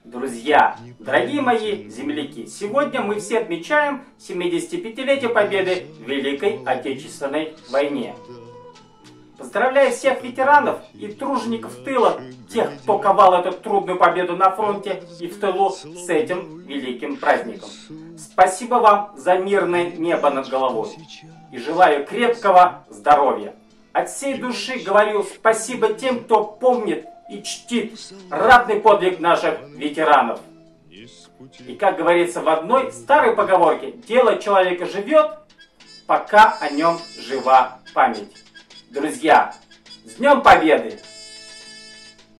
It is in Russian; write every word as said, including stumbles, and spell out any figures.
Друзья, дорогие мои земляки, сегодня мы все отмечаем семидесятипятилетие победы в Великой Отечественной войне. Поздравляю всех ветеранов и тружеников тыла, тех, кто ковал эту трудную победу на фронте и в тылу, с этим великим праздником. Спасибо вам за мирное небо над головой и желаю крепкого здоровья. От всей души говорю спасибо тем, кто помнит и чтит ратный подвиг наших ветеранов. И как говорится в одной старой поговорке, дело человека живет, пока о нем жива память. Друзья, с Днем Победы!